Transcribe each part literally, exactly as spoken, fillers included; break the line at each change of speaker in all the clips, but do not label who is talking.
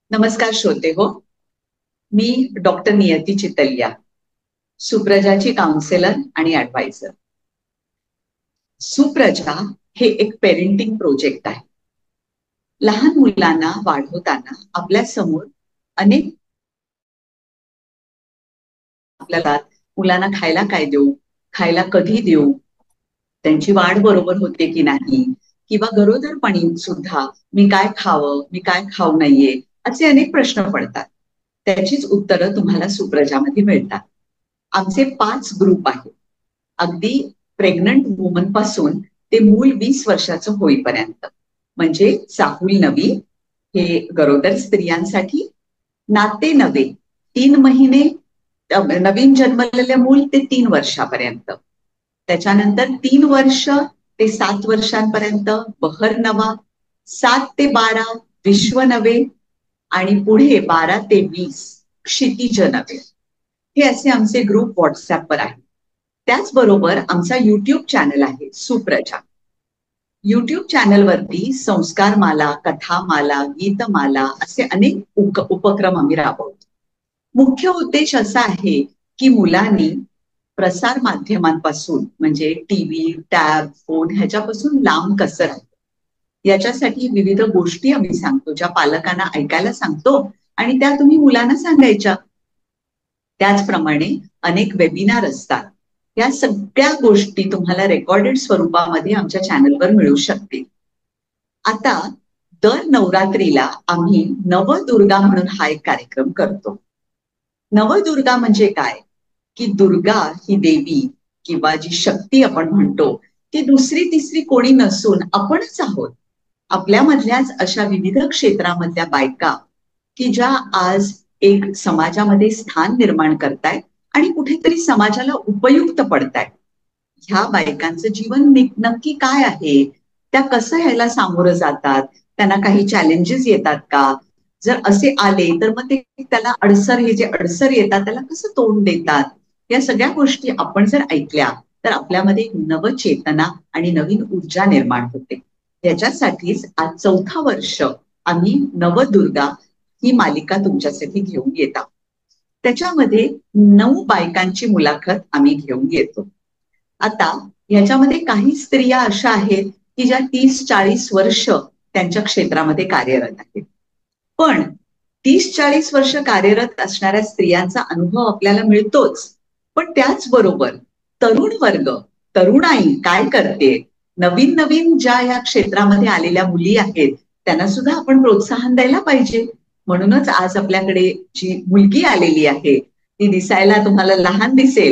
नमस्कार श्रोते हो. मी डॉक्टर नियती चितलिया, सुप्रजाची काउन्सिलर आणि ऍडवायझर. सुप्रजा हे एक पेरेंटिंग प्रोजेक्ट आहे. लहान मुलांना वाढवताना आपल्या समोर अनेक आपल्याला मुलांना खायला काय देऊ, खायला कधी देऊ, त्यांची वाढ बरोबर होते की नाही, किंवा गरोदरपणी सुद्धा मी काय खावं, मी काय खाऊ नये, असे अनेक प्रश्न पडतात. त्याचीच उत्तरं तुम्हाला सुप्रजामध्ये मिळतात. आमचे पाच ग्रुप आहेत, अगदी प्रेग्नंट वुमन पासून ते मूल वीस वर्षाचं होईपर्यंत. म्हणजे चाहूल नवी हे गरोदर स्त्रियांसाठी, नाते नवे तीन महिने नवीन जन्मलेले मूल ते तीन वर्षापर्यंत, त्याच्यानंतर तीन वर्ष ते सात वर्षांपर्यंत बहर नवा, सात ते बारा विश्व नवे, आणि पुढे बारा ते वीस क्षितिज नवे. हे असे आमचे ग्रुप व्हॉट्सअपवर आहेत. त्याचबरोबर आमचा युट्यूब चॅनल आहे सुप्रजा. युट्यूब चॅनलवरती संस्कारमाला, कथामाला, गीतमाला असे अनेक उप उपक्रम आम्ही राबवतो. मुख्य उद्देश असा आहे की मुलांनी प्रसार माध्यमांपासून म्हणजे टीव्ही, टॅब, फोन ह्याच्यापासून लांब कसं राहतं, याच्यासाठी विविध गोष्टी आम्ही सांगतो, ज्या पालकांना ऐकायला सांगतो आणि त्या तुम्ही मुलांना सांगायच्या. त्याचप्रमाणे अनेक वेबिनार असतात. या सगळ्या गोष्टी तुम्हाला रेकॉर्डेड स्वरूपामध्ये आमच्या चॅनलवर मिळू शकतील. आता दर नवरात्रीला आम्ही नवदुर्गा म्हणून हा एक कार्यक्रम करतो. नवदुर्गा म्हणजे काय, की दुर्गा ही देवी किंवा जी शक्ती आपण म्हणतो ती दुसरी तिसरी कोणी नसून आपणच आहोत. आपल्यामधल्याच अशा विविध क्षेत्रामधल्या बायका की ज्या आज एक समाजामध्ये स्थान निर्माण करतायत आणि कुठेतरी समाजाला उपयुक्त पडतायत. ह्या बायकांचं जीवन नक्की काय आहे, त्या कसं ह्याला सामोरं जातात, त्यांना काही चॅलेंजेस येतात का, जर असे आले तर मग ते त्याला अडसर हे जे अडसर येतात त्याला कसं तोंड देतात, या सगळ्या गोष्टी आपण जर ऐकल्या तर आपल्यामध्ये नवचेतना आणि नवीन ऊर्जा निर्माण होते. याच्यासाठीच आज चौथा वर्ष आम्ही नवदुर्गा ही मालिका तुमच्यासाठी घेऊन येत आहोत. त्याच्यामध्ये नऊ बायकांची मुलाखत आम्ही घेऊन येतो. आता ह्याच्यामध्ये काही स्त्रिया अशा आहेत की ज्या तीस चाळीस वर्ष त्यांच्या क्षेत्रामध्ये कार्यरत आहेत. पण तीस चाळीस वर्ष कार्यरत असणाऱ्या स्त्रियांचा अनुभव आपल्याला मिळतोच, पण त्याचबरोबर तरुण वर्ग, तरुणाई काय करते, नवीन नवीन ज्या या क्षेत्रामध्ये आलेल्या मुली आहेत त्यांना सुद्धा आपण प्रोत्साहन द्यायला पाहिजे. म्हणूनच आज आपल्याकडे जी मुलगी आलेली आहे ती दिसायला तुम्हाला लहान दिसेल.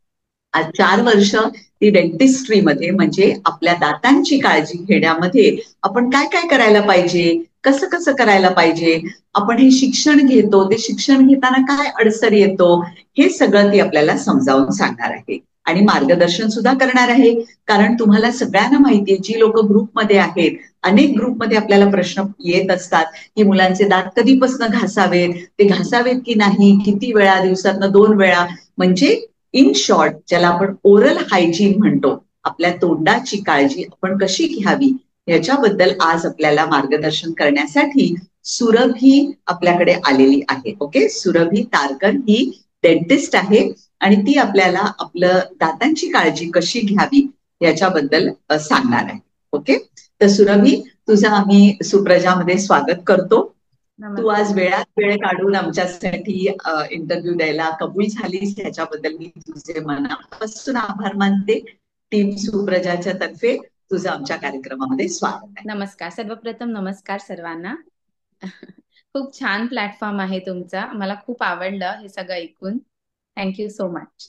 आज चार वर्ष ती डेंटिस्ट्रीमध्ये म्हणजे आपल्या दातांची काळजी घेण्यामध्ये आपण काय काय करायला पाहिजे, कसं कसं करायला पाहिजे, आपण हे शिक्षण घेतो, ते शिक्षण घेताना काय अडसर येतो, हे सगळं ती आपल्याला समजावून सांगणार आहे आणि मार्गदर्शन सुद्धा करणार आहे. कारण तुम्हाला सगळ्यांना माहितीये, जी लोक ग्रुपमध्ये आहेत, अनेक ग्रुपमध्ये आपल्याला प्रश्न येत असतात की मुलांचे दात कधीपासून घासावेत, ते घासावेत की नाही, किती वेळा, दिवसातनं दोन वेळा, म्हणजे इन शॉर्ट ज्याला आपण ओरल हायजीन म्हणतो, आपल्या तोंडाची काळजी आपण कशी घ्यावी याच्याबद्दल आज आपल्याला मार्गदर्शन करण्यासाठी सुरभी आपल्याकडे आलेली आहे. ओके, सुरभी तारकर ही डेंटिस्ट आहे आणि ती आपल्याला आपलं दातांची काळजी कशी घ्यावी याच्याबद्दल सांगणार आहे. ओके, तर सुरभी, तुझं आम्ही सुप्रजामध्ये स्वागत करतो. तू आज वेळात वेळ काढून आमच्यासाठी इंटरव्ह्यू द्यायला कबूल झालीस, त्याच्याबद्दल मी तुझे मनापासून आभार मानते. टीम सुप्रजाच्या तर्फे तुझं आमच्या कार्यक्रमामध्ये स्वागत आहे.
नमस्कार, सर्वप्रथम नमस्कार सर्वांना. खूप छान प्लॅटफॉर्म आहे तुमचा, मला खूप आवडलं हे सगळं ऐकून. Thank you so much.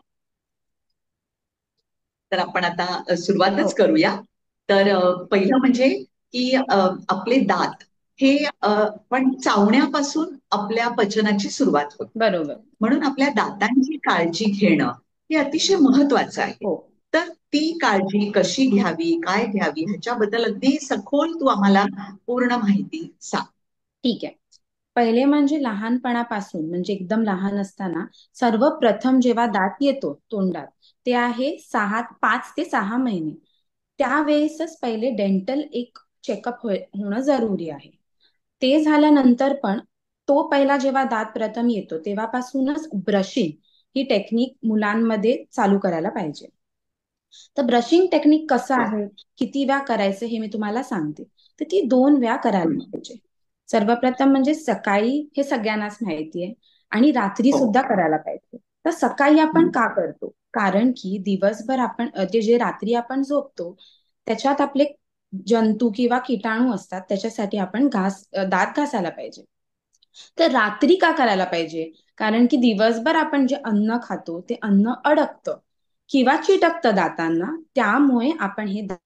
तर आपण आता सुरुवातच करूया. तर पहिलं म्हणजे की आपले दात हे पण चावण्यापासून आपल्या पचनाची सुरुवात होते.
बरोबर.
म्हणून आपल्या दातांची काळजी घेणं हे अतिशय महत्वाचं आहे.
हो.
तर ती काळजी कशी घ्यावी, काय घ्यावी ह्याच्याबद्दल अगदी सखोल तू आम्हाला पूर्ण माहिती सांग.
ठीक आहे. पहिले म्हणजे लहानपणापासून, म्हणजे एकदम लहान असताना सर्वप्रथम जेव्हा दात येतो तोंडात ते आहे सहा पाच ते सहा महिने. त्यावेळेसच पहिले डेंटल एक चेकअप होणं जरुरी आहे. ते झाल्यानंतर पण तो पहिला जेव्हा दात प्रथम येतो तेव्हापासूनच ब्रशिंग ही टेक्निक मुलांमध्ये चालू करायला पाहिजे. तर ब्रशिंग टेक्निक कसं
बर.
आहे, किती वेळा करायचं हे मी तुम्हाला सांगते. तर ती दोन वेळा करायला
हं.
पाहिजे. सर्वप्रथम म्हणजे सकाळी, हे सगळ्यांनाच माहिती आहे, आणि रात्री
हो.
सुद्धा करायला पाहिजे. तर सकाळी आपण
हं.
का करतो? कारण की दिवसभर आपण अ, ते जे रात्री आपण झोपतो त्याच्यात आपले जंतू किंवा किटाणू असतात, त्याच्यासाठी आपण घास अ, दात घासायला पाहिजे. तर रात्री का करायला पाहिजे? कारण की दिवसभर आपण जे अन्न खातो ते अन्न अडकतं किंवा चिटकतं दातांना, त्यामुळे आपण हे दा-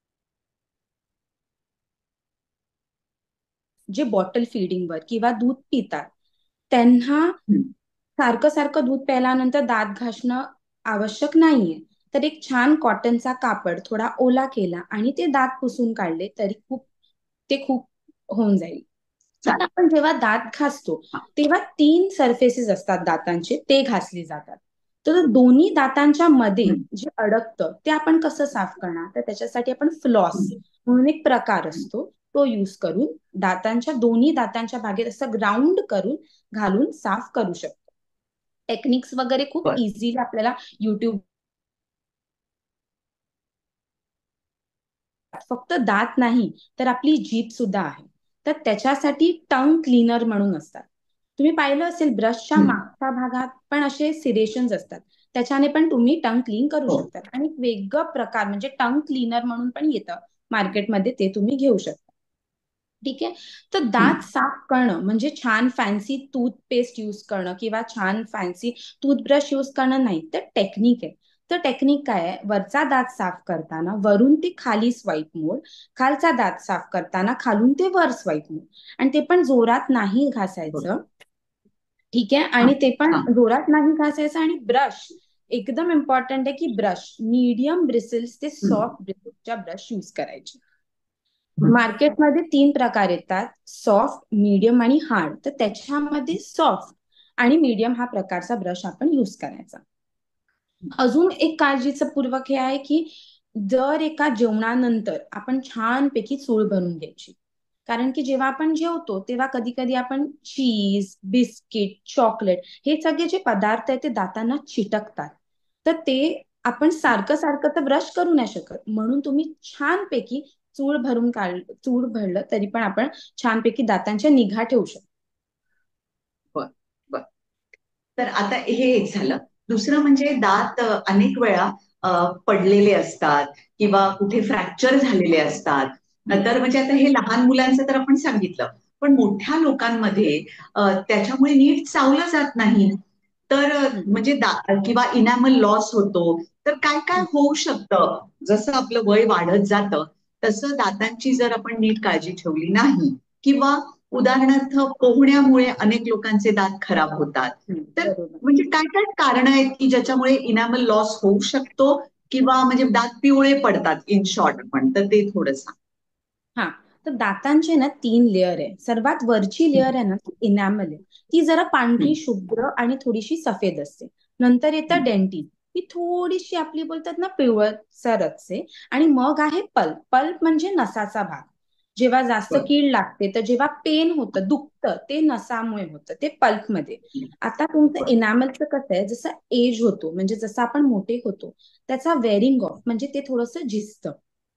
जे बॉटल फिडिंगवर किंवा दूध पितात त्यांना
हं.
सारखं सारखं दूध प्यायल्यानंतर दात घासणं आवश्यक नाहीये. तर एक छान कॉटनचा कापड थोडा ओला केला आणि ते दात पुसून काढले तरी खूप ते खूप होऊन जाईल. आता
चालेल.
आपण जेव्हा दात घासतो
हां.
तेव्हा तीन सरफेसेस असतात दातांचे, ते घासले जातात. तर दोन्ही दातांच्या मध्ये
हं.
जे अडकतं ते आपण कसं साफ करणार? तर त्याच्यासाठी आपण फ्लॉस
हं.
म्हणून एक प्रकार
हं.
असतो, तो यूज करून दातांच्या दोन्ही दातांच्या भागेत असं ग्राउंड करून घालून साफ करू शकतो. टेक्निक्स वगैरे खूप
बर.
इझिली आपल्याला युट्यूब, फक्त दात नाही तर आपली जीभ सुद्धा आहे. तर त्याच्यासाठी टंग क्लीनर म्हणून असतात. तुम्ही पाहिलं असेल ब्रशच्या
हं.
मागच्या भागात पण असे सिरेशन्स असतात, त्याच्याने पण तुम्ही टंग क्लीन करू
हो.
शकता. आणि एक वेगळं प्रकार म्हणजे टंग क्लीनर म्हणून पण येतं मार्केटमध्ये, ते तुम्ही घेऊ शकता. ठीक आहे. तर
हं.
दात साफ करणं म्हणजे छान फॅन्सी टूथपेस्ट यूज करणं किंवा छान फॅन्सी टूथब्रश यूज करणं नाही, तर टेक्निक आहे. तर टेक्निक काय आहे? वरचा दात साफ करताना वरून ते खाली स्वाईप मोड, खालचा दात साफ करताना खालून ते वर स्वाईप मोड, आणि ते पण जोरात नाही
बर.
घासायचं. ठीक आहे.
हां.
आणि ते पण
हां.
जोरात नाही घासायचं. आणि ब्रश एकदम इम्पॉर्टंट आहे की ब्रश मीडियम ब्रिसल्स ते
हं.
सॉफ्ट ब्रिसल्सच्या ब्रश यूज करायचे.
हं.
मार्केटमध्ये तीन प्रकार येतात, सॉफ्ट, मीडियम आणि हार्ड. तर त्याच्यामध्ये सॉफ्ट आणि मीडियम हा प्रकारचा ब्रश आपण यूज करायचा. अजून एक काळजीचं पूर्वक हे आहे की जर एका जेवणानंतर आपण छानपैकी चूळ भरून घ्यायची. कारण की जेव्हा आपण जेवतो तेव्हा कधी कधी आपण चीज, बिस्किट, चॉकलेट हे सगळे जे पदार्थ आहेत ते दातांना चिटकतात. तर ते आपण सारखं सारखं तर ब्रश करू नाही शकत, म्हणून तुम्ही छानपैकी चूळ भरून काढ चूळ भरलं तरी पण आपण छानपैकी दातांच्या निगा ठेवू शकतो.
बर. बर. तर आता हे एक झालं. दुसरं म्हणजे दात अ, अनेक वेळा अ, पडलेले असतात किंवा कुठे फ्रॅक्चर झालेले असतात. अ, तर म्हणजे आता हे लहान मुलांचं तर आपण सांगितलं. पण मोठ्या लोकांमध्ये अ, त्याच्यामुळे नीट चावलं जात नाही. तर अ,
हम्म,
म्हणजे दा किंवा इनॅमल लॉस होतो. तर काय काय
हम्म,
होऊ शकतं? जसं आपलं वय वाढत जातं, तसं दातांची जर आपण नीट काळजी ठेवली नाही किंवा उदाहरणार्थ पोहण्यामुळे अनेक लोकांचे दात खराब होतात.
हम्म,
तर
बरोबर.
म्हणजे काय काय कारण आहेत की ज्याच्यामुळे इनॅमल लॉस होऊ शकतो किंवा म्हणजे दात पिवळे पडतात इन शॉर्ट आपण, तर ते थोडं सांग.
हा. तर दातांचे ना तीन लेअर आहे. सर्वात वरची लेअर आहे ना ती इनॅमल आहे. ती जरा पांढरी
हं.
शुभ्र आणि थोडीशी सफेद असते. नंतर
हं.
येतं डेंटिन, ती थोडीशी आपली बोलतात ना पिवळसर असते. आणि मग आहे पल्प. पल्प म्हणजे नसाचा भाग. जेव्हा जास्त
बरं.
कीड लागते तर जेव्हा पेन होतं, दुखतं, ते नसामुळे होतं, ते पल्प मध्ये.
हं.
आता तुमचं
बरं.
इनॅमलचं कसं आहे, जसं एज होतो म्हणजे जसं आपण मोठे होतो त्याचा वेअरिंग ऑफ म्हणजे ते थोडंसं झिजतं.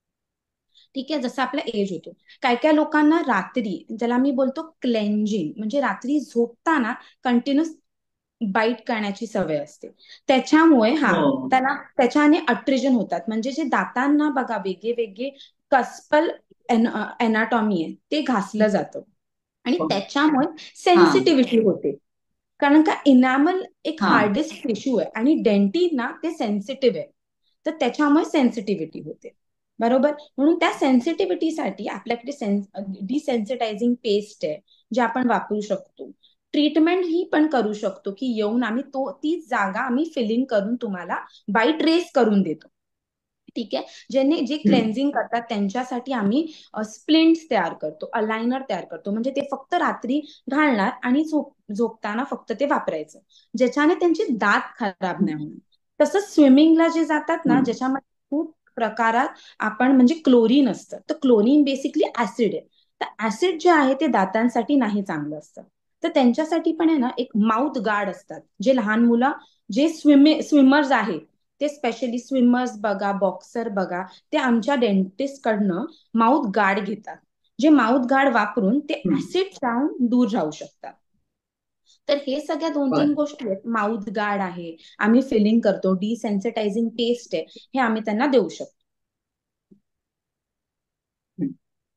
ठीक आहे. जसं आपला एज होतो, काय काय लोकांना रात्री, ज्याला मी बोलतो क्लेंजिंग, म्हणजे रात्री झोपताना कंटिन्युअस बाईट करण्याची सवय असते. त्याच्यामुळे हा
हो.
त्याला त्याच्याने अट्रिजन होतात. म्हणजे जे दातांना बघा वेगळे वेगळे कस्पल एनाटॉमी आहे ते घासलं जातं, आणि
हो.
त्याच्यामुळे
हां.
सेन्सिटिव्हिटी होते. कारण का इनॅमल एक
हां.
हार्डेस्ट टिश्यू आहे आणि डेंटिन ना ते सेन्सिटिव्ह आहे. तर त्याच्यामुळे सेन्सिटिव्हिटी होते. बरोबर. म्हणून त्या सेन्सिटिव्हिटीसाठी आपल्याकडे सेन्स डिसेन्सिटायझिंग पेस्ट आहे, जे आपण वापरू शकतो. ट्रीटमेंट ही पण करू शकतो की येऊन आम्ही तो ती जागा आम्ही फिलिंग करून तुम्हाला बाईट रेस करून देतो. ठीक आहे. ज्यांनी जे
हं.
क्लेन्झिंग करतात त्यांच्यासाठी आम्ही स्प्लिंट्स तयार करतो, अलायनर तयार करतो. म्हणजे ते फक्त रात्री घालणार आणि झोप झोपताना फक्त ते वापरायचं, ज्याच्याने त्यांचे दात खराब
हं.
नाही होणार. तसंच स्विमिंगला जे जातात ना,
हं.
ज्याच्यामध्ये खूप प्रकारात आपण म्हणजे क्लोरीन असतं, तर क्लोरीन बेसिकली ऍसिड आहे. तर ऍसिड जे आहे ते दातांसाठी नाही चांगलं असतं. तर त्यांच्यासाठी पण आहे ना एक माउथ गार्ड असतात, जे लहान मुलं जे स्विमे स्विमर्स आहेत, ते स्पेशली स्विमर्स बघा, बॉक्सर बघा, ते आमच्या डेंटिस्ट कडनं माउथ गार्ड घेतात, जे माउथ गार्ड वापरून ते
हम्म.
ऍसिड राहून दूर राहू शकतात. तर हे सगळ्या दोन तीन
बर.
गोष्टी आहेत. माउथ गार्ड आहे, आम्ही फिलिंग करतो, डिसेन्सिटायझिंग पेस्ट आहे, हे आम्ही त्यांना देऊ शकतो.
हम्म.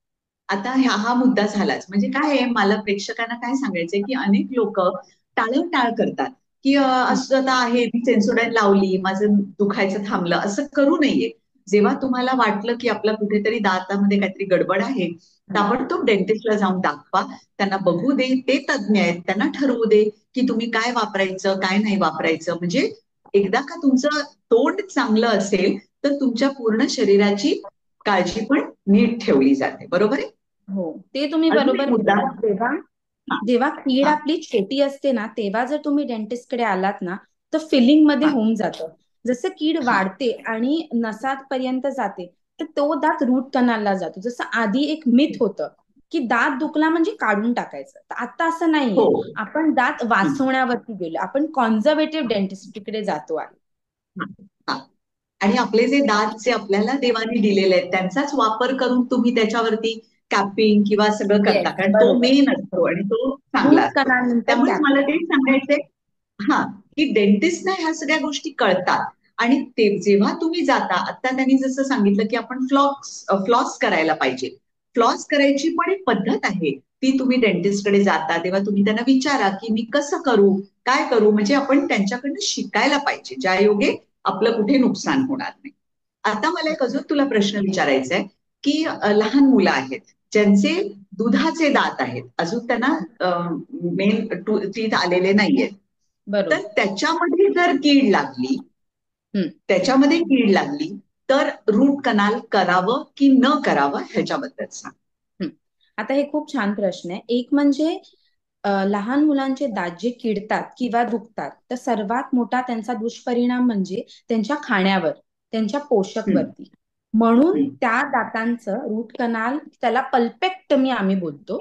आता ह्या हा मुद्दा झालाच. म्हणजे काय आहे, मला प्रेक्षकांना काय सांगायचंय की अनेक लोक टाळाटाळ करतात की अं,
हम्म,
असं आता आहे, मी सेन्सोडाईन लावली, माझं दुखायचं थांबलं, असं करू नये. जेव्हा तुम्हाला वाटलं की आपला कुठेतरी दातामध्ये काहीतरी गडबड आहे,
हम्म.
ताबडतोब डेंटिस्टला जाऊन दाखवा. त्यांना बघू दे, ते तज्ज्ञ आहेत, त्यांना ठरवू दे की तुम्ही काय वापरायचं काय नाही वापरायचं. म्हणजे एकदा का तुमचं तोंड चांगलं असेल तर तुमच्या पूर्ण शरीराची काळजी पण नीट ठेवली जाते. बरोबर आहे.
हो, ते तुम्ही
अजून एक
बरोबर
मुद्दा.
बोललात. जेव्हा
हा.
जेव्हा कीड
हा.
आपली छोटी असते ना, तेव्हा जर तुम्ही डेंटिस्ट कडे आलात ना, तर फिलिंग मध्ये
हा.
होऊन जातं. जसं कीड
हा.
वाढते आणि नसात पर्यंत जाते, तर तो दात रूट कनालला जातो. जसं आधी एक मिथ होतं की दात दुखला म्हणजे काढून टाकायचं, तर आता असं
हो.
नाहीये. आपण दात
हं.
वाचवण्यावरती गेलो, आपण कॉन्झर्वेटिव्ह डेंटिस्ट्रीकडे जातो आहे.
हा. हा. आणि आपले जे दात जे आपल्याला देवाने दिलेले आहेत त्यांचाच वापर करून तुम्ही त्याच्यावरती कॅपिंग किंवा सगळं करता,
येस,
कारण तो
बरोबर.
मेन असतो आणि तो चांगला
रूट
असतो.
कनाल नंतर
त्यामुळे मला
कॅप.
तेच सांगायचंय, हा, की डेंटिस्टना ह्या सगळ्या गोष्टी कळतात. आणि ते जेव्हा तुम्ही जाता, आता त्यांनी जसं सांगितलं की आपण फ्लॉक्स फ्लॉस करायला पाहिजे. फ्लॉस करायची पण एक पद्धत आहे. ती तुम्ही डेंटिस्टकडे जाता तेव्हा तुम्ही त्यांना विचारा की मी कसं करू, काय करू. म्हणजे आपण त्यांच्याकडनं शिकायला पाहिजे, ज्या योगे आपलं कुठे नुकसान होणार नाही. आता मला एक अजून तुला प्रश्न विचारायचा आहे की अ, लहान मुलं आहेत ज्यांचे दुधाचे दात आहेत, अजून त्यांना मेन टीथ आलेले नाहीयेत, तर
बरोबर.
त्याच्यामध्ये जर कीड लागली
हम्म.
त्याच्यामध्ये कीड लागली तर रूट कनाल करावं की न करावं ह्याच्याबद्दल सांग.
हम्म. आता हे खूप छान प्रश्न आहे. एक म्हणजे अ, लहान मुलांचे दात जे किडतात किंवा दुखतात, तर सर्वात मोठा त्यांचा दुष्परिणाम म्हणजे त्यांच्या खाण्यावर, त्यांच्या पोषक
हम्म.
वरती. म्हणून
हम्म.
त्या दातांचं रूट कनाल, त्याला पल्पेक्टमी आम्ही बोलतो.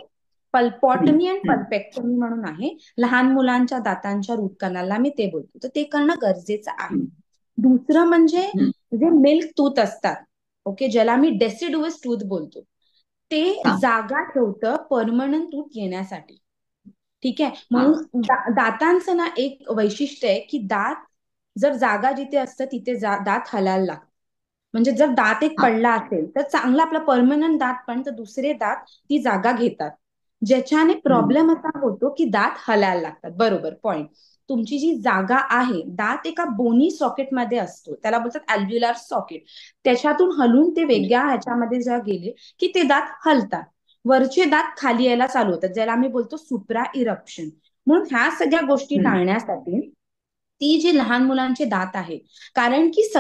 हम्म.
पल्पॉटमी आणि
हम्म.
पल्पेक्टमी म्हणून आहे. लहान मुलांच्या दातांच्या रूट कनालला मी ते बोलतो, तर ते करणं गरजेचं आहे.
हम्म.
दुसरं म्हणजे
हम्म.
जे मिल्क टूथ असतात, ओके, ज्याला मी डेसिडुअस टूथ बोलतो, ते
हा.
जागा ठेवतं परमनंट टूथ येण्यासाठी. ठीक आहे.
हा.
म्हणून दा, दातांचं ना एक वैशिष्ट्य आहे की दात जर जागा जिथे असतं तिथे जा, दात हलायला लागतं. म्हणजे जर दात एक
हा.
पडला असेल तर चांगला आपला परमनंट दात, पण तर दुसरे दात ती जागा घेतात, ज्याच्याने
हम्म.
प्रॉब्लेम असा होतो की दात हलायला लागतात. बरोबर पॉइंट. तुमची जी जागा आहे, दात एका बोनी सॉकेटमध्ये असतो, त्याला बोलतात अल्व्ह्युलर सॉकेट. त्याच्यातून हलून ते वेगळ्या ह्याच्यामध्ये जर गेले की ते दात हलतात, वरचे दात खाली यायला चालू होतात, ज्याला आम्ही बोलतो सुप्रा इरप्शन. म्हणून ह्या सगळ्या गोष्टी
हम्म.
टाळण्यासाठी ती जी लहान मुलांचे दात आहे, कारण की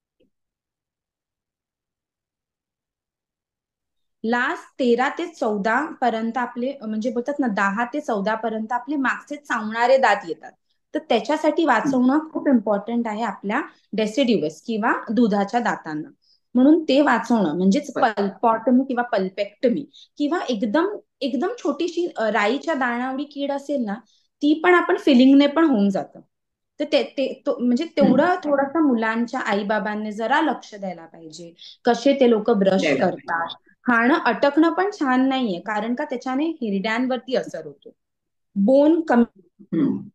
लास्ट तेरा ते चौदा पर्यंत आपले, म्हणजे बोलतात ना, दहा ते चौदा पर्यंत आपले मागचे चावणारे दात येतात. तर त्याच्यासाठी
हम्म.
वाचवणं खूप इम्पॉर्टंट आहे आपल्या डेसिड्युअस किंवा दुधाच्या दातांना. म्हणून ते वाचवणं म्हणजेच
बर.
पल्पॉटमी किंवा पल्पेक्टमी. किंवा एकदम एकदम छोटीशी अ, राईच्या दाण्यावडी कीड असेल ना, ती पण आपण फिलिंगने पण होऊन जातं. तर ते ते तो- म्हणजे
हम्म.
तेवढं थोडंसं मुलांच्या आईबाबांनी जरा लक्ष द्यायला पाहिजे. कसे ते लोक ब्रश
द्यायला पाहिजे.
करतात. खाणं अटकणं पण छान नाहीये, कारण का त्याच्याने हिरड्यांवरती असर होतो. बोन कमी
हम्म.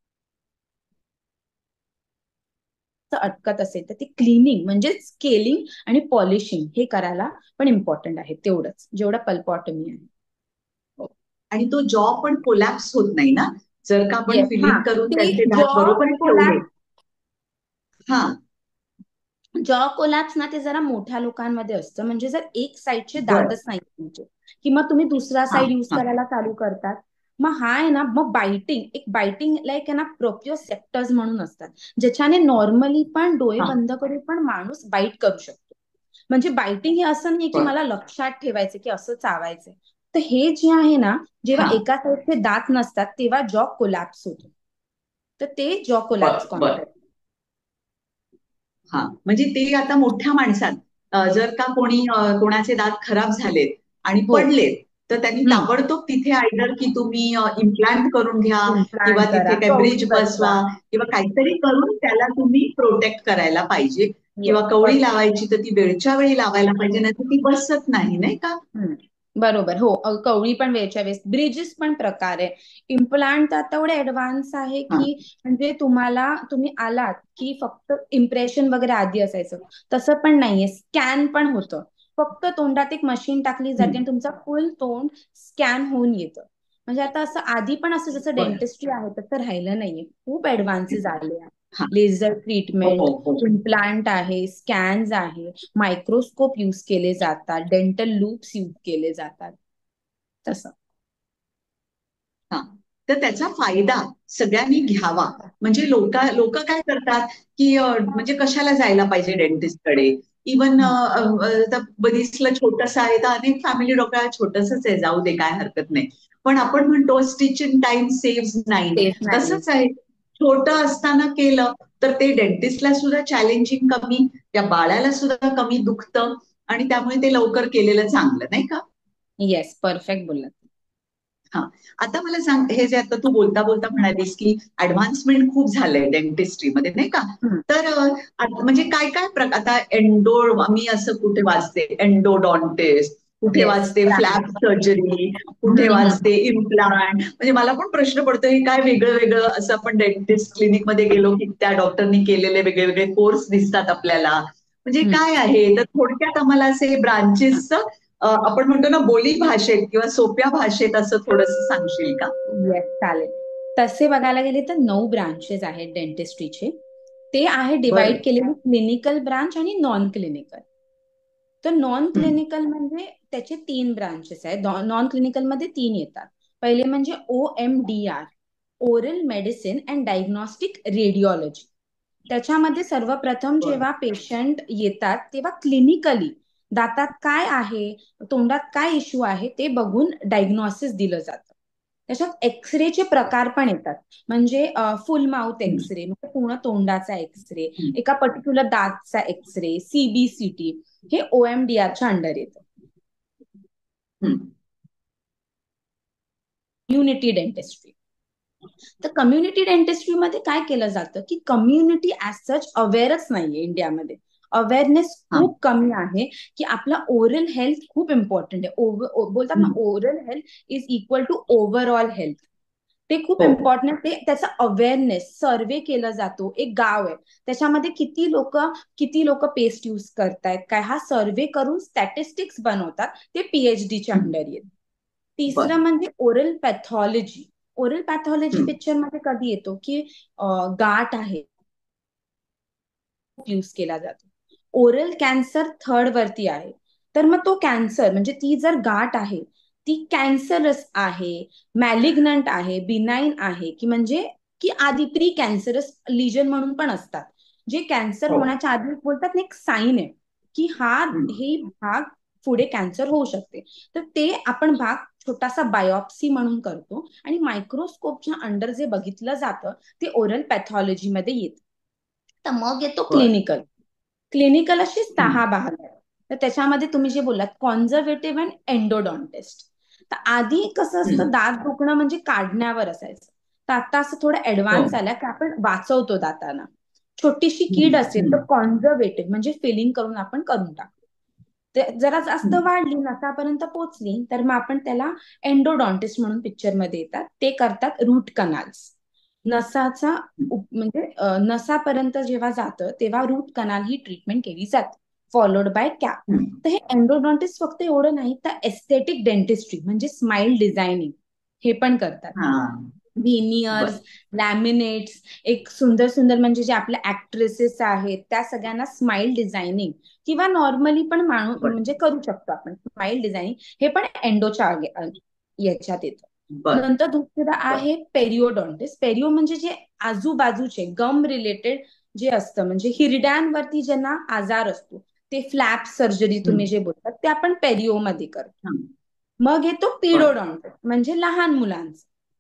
अटकत असेल तर ते क्लिनिंग म्हणजे स्केलिंग आणि पॉलिशिंग हे करायला पण इम्पॉर्टंट आहे, तेवढंच जेवढं पल्पॉटमी आहे.
हो. आणि तो जॉ पण कोलॅप्स होत नाही ना, जर का आपण
येस, हा.
फिलिंग करून
ते
त्यांचे
जॉ
दात बरोबर ठेवले.
कोलॅप्स
हा.
जॉ कोलॅप्स ना ते जरा मोठ्या लोकांमध्ये असतं. म्हणजे जर एक साईडचे
बर.
दातच नाही तुमचे, किंवा तुम्ही दुसरा
हा.
साईड युज
हा.
करायला चालू करतात, मग हा आहे ना, मग बायटिंग, एक बायटिंग लाईक आहे ना, प्रोप्रिओसेप्टर्स म्हणून असतात, ज्याच्याने नॉर्मली पण डोळे
हा.
बंद करून पण माणूस बाईट करू शकतो. म्हणजे बायटिंग हे असं नाही की
बर.
मला लक्षात ठेवायचं की असं चावायचंय. तर हे जे आहे ना, जेव्हा
हा.
एका साईडचे दात नसतात तेव्हा जॉ कोलॅप्स होतो. तर ते जॉ कोलॅप्स
बर. बर.
कॉन्सेप्ट.
हा, म्हणजे ते आता मोठ्या माणसात अ, जर का कोणी अ, कोणाचे दात खराब झालेत आणि
हो.
पडलेत, तर त्यांनी
हम्म.
ताबडतोब तिथे आयदर की तुम्ही इम्प्लांट करून घ्या किंवा
इम्प्लांट करा,
तिथे काही
कवळी
ब्रिज
बसवा.
बसवा किंवा काहीतरी करून त्याला तुम्ही प्रोटेक्ट करायला पाहिजे.
येस,
किंवा कवळी
परफेक्ट.
लावायची तर ती वेळच्या वेळी लावायला पाहिजे, नाही तर ती बसत नाही, नाही का?
हम्म. बरोबर. हो, अ, कवळी पण वेळच्या वेळेस. ब्रिजेस पण प्रकार आहे. इम्प्लांट आता एवढे ऍडव्हान्स आहे
हा.
की म्हणजे तुम्हाला, तुम्ही आलात की फक्त इम्प्रेशन वगैरे आधी असायचं, तसं पण नाहीये. स्कॅन पण होतं. फक्त तोंडात एक मशीन टाकली जाते आणि
हम्म.
तुमचं फुल तोंड स्कॅन होऊन येतं. म्हणजे आता असं आधी पण असं जसं
बरं.
डेंटिस्ट्री आहे तसं राहिलं नाहीये. खूप ऍडव्हान्सेस आले आहे.
हा.
लेझर
हो
ट्रीटमेंट,
हो.
इम्प्लांट आहे, स्कॅन्स आहे, मायक्रोस्कोप यूज केले जातात, डेंटल लूप्स यूज केले जातात. तसं.
हा. तर त्याचा फायदा सगळ्यांनी घ्यावा. म्हणजे लोक लोक काय करतात की अ, म्हणजे कशाला जायला पाहिजे डेंटिस्टकडे. इवन
हम्म.
बरीचला छोटंसं आहे तर अनेक फॅमिली डॉक्टर छोटंसंच आहे, जाऊ दे काय हरकत नाही. पण आपण म्हणतो stitch in time save nine.
तेच नाही.
तसंच आहे. छोटं असताना केलं तर ते डेंटिस्टला सुद्धा चॅलेंजिंग कमी, त्या बाळाला सुद्धा कमी दुखतं आणि त्यामुळे ते लवकर केलेलं चांगलं, नाही का?
येस, परफेक्ट बोललात.
हा. आता मला सांग, हे जे आता तू बोलता बोलता म्हणालीस की ऍडव्हान्समेंट खूप झालंय डेंटिस्ट्रीमध्ये, नाही का?
हम्म.
तर अ, आता म्हणजे काय काय प्रकार, आता एंडो, मी असं कुठे वाचते एंडोडॉन्टिस्ट, कुठे
येस.
वाचते फ्लॅप सर्जरी, कुठे
हम्म. हम्म.
वाचते इम्प्लांट. म्हणजे मला पण प्रश्न पडतो हे काय वेगळं वेगळं, असं आपण डेंटिस्ट क्लिनिकमध्ये गेलो की त्या डॉक्टरनी केलेले वेगळे वेगळे कोर्स दिसतात आपल्याला. म्हणजे
हम्म.
काय आहे, तर थोडक्यात आम्हाला असे ब्रांचेसचं आपण म्हणतो ना बोली भाषेत किंवा सोप्या भाषेत असं थोडंसं सांगशील का?
येस, चालेल. तसे बघायला गेले तर नऊ ब्रांचेस आहेत डेंटिस्ट्रीचे. ते आहे डिवाइड
बरं.
केलेले क्लिनिकल ब्रांच आणि नॉन क्लिनिकल. तर नॉन
हं.
क्लिनिकल म्हणजे त्याचे तीन ब्रांचेस आहेत. नॉन क्लिनिकल मध्ये तीन येतात. पहिले म्हणजे O M D R, oral medicine and diagnostic radiology. त्याच्यामध्ये सर्वप्रथम
बरं.
जेव्हा पेशंट येतात तेव्हा क्लिनिकली दातात काय आहे, तोंडात काय इश्यू आहे ते बघून डायग्नोसिस दिलं जातं. त्याच्यात एक्सरेचे प्रकार पण येतात. म्हणजे फुल माउथ
हं.
एक्सरे, म्हणजे पूर्ण तोंडाचा एक्सरे,
हं.
एका पर्टिक्युलर दातचा एक्सरे, सीबीसीटी, हे ओएमडीआरच्या अंडर येतं.
हं.
Community dentistry. तर कम्युनिटी डेंटिस्ट्रीमध्ये काय केलं जातं की कम्युनिटी ऍज सच अवेअरच नाहीये इंडियामध्ये. अवेअरनेस
हां.
खूप कमी आहे की आपला ओरल हेल्थ खूप इम्पॉर्टंट आहे. ओव्हर बोलतात ना,
हं.
Oral health is equal to overall health. ते खूप
हो.
इम्पॉर्टंट. ते त्याचा अवेअरनेस सर्वे केला जातो. एक गाव आहे त्याच्यामध्ये किती लोक किती लोक पेस्ट यूज करतायत काय, हा सर्वे करून स्टॅटिस्टिक्स बनवतात. ते पीएचडीच्या
हं.
अंडर येत. तिसरं
बरं.
म्हणजे ओरल पॅथॉलॉजी. ओरल पॅथॉलॉजी
हं.
पिक्चर मध्ये कधी येतो की अं, गाठ आहे यूज केला जातो. ओरल कॅन्सर थर्ड वरती आहे. तर मग तो कॅन्सर म्हणजे ती जर गाठ आहे ती कॅन्सरस आहे, मॅलिग्नंट आहे, बिनाईन आहे, की म्हणजे की आधी प्री कॅन्सरस लिजन म्हणून पण असतात, जे कॅन्सर
हो.
होण्याच्या आधी बोलतात ना एक साईन आहे की हा
हं.
हे भाग पुढे कॅन्सर होऊ शकते. तर ते आपण भाग छोटासा बायोप्सी म्हणून करतो आणि मायक्रोस्कोपच्या अंडर जे बघितलं जातं ते ओरल पॅथॉलॉजी मध्ये येतं. तर मग येतो
बरं.
क्लिनिकल. क्लिनिकल अशी
हं.
सहा भाग आहेत. तर त्याच्यामध्ये तुम्ही जे बोललात कॉन्झर्वेटिव्ह अँड एंडोडॉन्टिस्ट. तर आधी कसं
हं.
असतं, दात दुखणं म्हणजे काढण्यावर असायचं. तर आता असं थोडं
हो.
ऍडव्हान्स आलं की आपण वाचवतो दातांना. छोटीशी
हं.
कीड असेल
हं.
तर कॉन्झर्वेटिव्ह म्हणजे फिलिंग करून आपण करून टाकतो. ते जरा जास्त
हं.
वाढली, नसापर्यंत पोहोचली, तर मग आपण त्याला एंडोडॉन्टिस्ट म्हणून पिक्चर मध्ये येतात. ते करतात रूट कनाल्स. नसाचा
हं.
उप- म्हणजे अ, नसापर्यंत जेव्हा जातं तेव्हा रूट कनाल ही ट्रीटमेंट केली जाते, फॉलोड बाय कॅप.
हं.
तर हे एंडोडॉन्टिस्ट फक्त एवढं नाही तर एस्थेटिक डेंटिस्ट्री म्हणजे स्माइल डिझायनिंग हे पण करतात.
हां.
व्हिनियर्स,
बरं.
लॅमिनेट्स, एक सुंदर सुंदर म्हणजे जे आपल्या ऍक्ट्रेसेस आहेत त्या सगळ्यांना स्माइल डिझायनिंग किंवा नॉर्मली पण माणूस
बरं.
म्हणजे करू शकतो आपण स्माइल डिझायनिंग. हे पण एंडोच्या आगे- याच्यात येतं.
बरं.
नंतर दुसरं
बरं.
आहे पेरिओडॉन्टिस्ट. पेरिओ म्हणजे जे आजूबाजूचे गम रिलेटेड जे असतं, म्हणजे हिरड्यांवरती ज्यांना आजार असतो, ते फ्लॅप सर्जरी
हं.
तुम्ही जे बोलतात ते आपण पेरिओ मध्ये करतो.
हां.
मग येतो
बरं.
पिडोडॉन्टिस्ट म्हणजे लहान मुलांचं.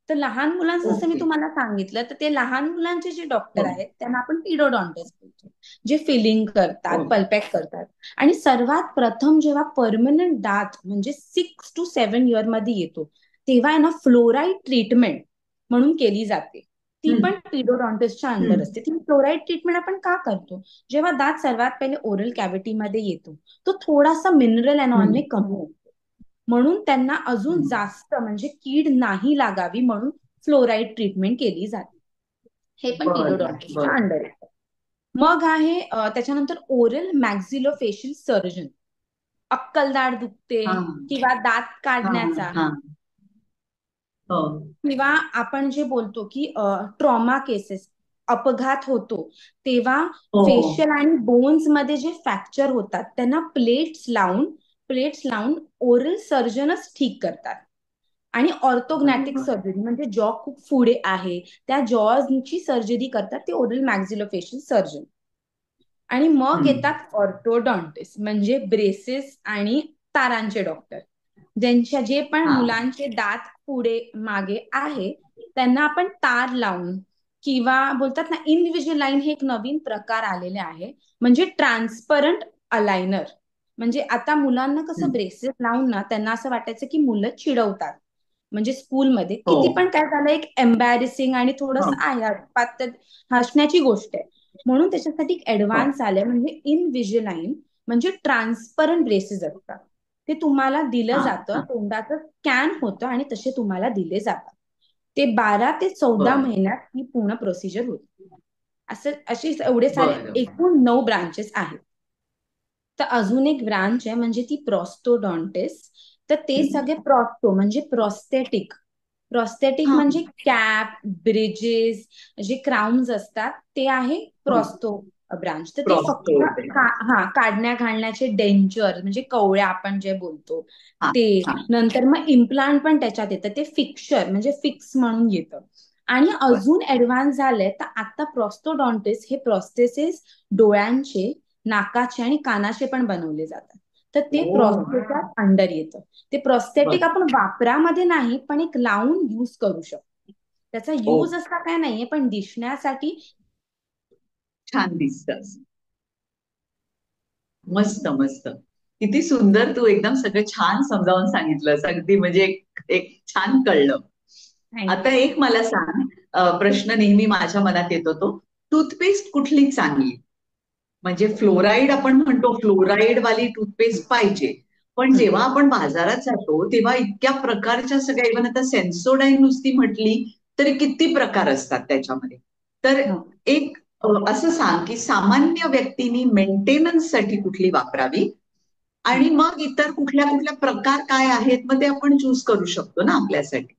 तर लहान मुलांचं जसं मी
ओके.
तुम्हाला सांगितलं, तर ते लहान मुलांचे जे डॉक्टर
हो.
आहेत त्यांना आपण पिडोडॉन्टिस्ट बोलतो, जे फिलिंग करतात,
हो.
पल्पॅक करतात. आणि सर्वात प्रथम जेव्हा परमनंट दात म्हणजे सिक्स टू सेव्हन इयर मध्ये येतो, तेव्हा आहे ना फ्लोराईड ट्रीटमेंट म्हणून केली जाते. ती
हम्म.
पण पिडोडॉन्टिस्टच्या अंडर
हम्म.
असते. ती फ्लोराईड ट्रीटमेंट आपण का करतो? जेव्हा दात सर्वात पहिले ओरल कॅव्हिटीमध्ये येतो, तो थोडासा मिनरल
हम्म.
एनॉनने कमी होतो. म्हणून त्यांना अजून
हम्म.
जास्त म्हणजे कीड नाही लागावी म्हणून फ्लोराईड ट्रीटमेंट केली जाते. हे पण
बरं.
पिडोडॉन्टिस्टच्या
बरं.
अंडर येतं. मग आहे अ, त्याच्यानंतर ओरल मॅक्झिलोफेशियल सर्जन. अक्कलदाढ दुखते
हा.
किंवा दात
हा.
काढण्याचा,
हा. हो.
किंवा आपण जे बोलतो की ट्रॉमा केसेस, अपघात होतो, तेव्हा
हो. हो.
फेशियल आणि बोन्स मध्ये जे फ्रॅक्चर होतात त्यांना प्लेट्स लावून प्लेट्स लावून ओरल सर्जनच ठीक करतात. आणि ऑर्थोग्नॅटिक
बरोबर.
सर्जरी म्हणजे जॉ खूप पुढे आहे त्या जॉची सर्जरी करतात ते ओरल मॅक्झिलोफेशियल सर्जन. आणि मग
हम्म.
येतात ऑर्थोडॉन्टिस्ट म्हणजे ब्रेसेस आणि तारांचे डॉक्टर. ज्यांच्या जे पण
हा.
मुलांचे दात पुढे मागे आहे त्यांना आपण तार लावून, किंवा बोलतात ना इनविजिलाइन, हे एक नवीन प्रकार आलेले आहे, म्हणजे ट्रान्सपरंट अलायनर. म्हणजे आता मुलांना कसं
हम्म.
ब्रेसेस लावून ना त्यांना असं वाटायचं की मुलं चिडवतात, म्हणजे स्कूलमध्ये
हो.
किती पण काय झालं, एक एम्बॅरेसिंग आणि थोडस
हो.
आहे पात- हसण्याची गोष्ट आहे. म्हणून त्याच्यासाठी एक
हो.
ऍडव्हान्स आले म्हणजे इनविजिलाइन, म्हणजे ट्रान्सपरंट ब्रेसेस असतात. ते तुम्हाला दिलं
हा.
जातं,
हा.
तोंडाचं स्कॅन होतं आणि तसे तुम्हाला दिले जातात. ते बारा ते चौदा
बरं.
महिन्यात ही पूर्ण प्रोसिजर होते. असं अशी एवढे सारे
बरं.
एकूण नऊ ब्रांचेस आहेत. तर अजून एक ब्रांच आहे म्हणजे ती प्रॉस्टोडॉन्टिस्ट. तर ते
हम्म.
सगळे प्रॉस्टो म्हणजे प्रॉस्थेटिक. प्रॉस्थेटिक
हा.
म्हणजे कॅप, ब्रिजेस, जे क्राउन्स असतात ते आहे
हा.
Prostho branch. तर ते फक्त
क्रॉस.
का, हा काढण्या घालण्याचे डेंचर म्हणजे कवळ्या आपण जे बोलतो
हा.
ते.
हा.
नंतर मग इम्प्लांट पण त्याच्यात येतं, ते फिक्चर म्हणजे फिक्स म्हणून येतं. आणि
बरं.
अजून ऍडव्हान्स झालंय तर आता प्रॉस्तोडॉन्टिस्ट हे प्रॉस्थेसिस डोळ्यांचे, नाकाचे आणि कानाचे पण बनवले जातात. तर ते
ओ.
प्रॉस्थेच्या अंडर येतं. ते प्रॉस्थेटिक
बरं.
आपण वापरामध्ये नाही पण एक लावून युज करू शकतो. त्याचा
ओ.
युज असा काय नाहीये पण दिसण्यासाठी.
छान दिसत. मस्त मस्त. किती सुंदर तू एकदम सगळं छान समजावून सांगितलंस. अगदी म्हणजे एक एक छान कळलं. आता
थँक्यू.
एक मला सांग, अ, प्रश्न नेहमी माझ्या मनात येतो तो, टूथपेस्ट कुठली चांगली? म्हणजे फ्लोराईड आपण म्हणतो, फ्लोराईड वाली टूथपेस्ट पाहिजे. पण जेव्हा आपण बाजारात जातो तेव्हा इतक्या प्रकारच्या सगळ्या, इव्हन आता सेन्सोडाईन नुसती म्हटली तरी किती प्रकार असतात त्याच्यामध्ये. तर एक अ, असं सांग की सामान्य व्यक्तींनी मेंटेनन्ससाठी कुठली वापरावी, आणि मग इतर कुठल्या कुठल्या प्रकार काय आहेत मग ते आपण चूज करू शकतो ना आपल्यासाठी.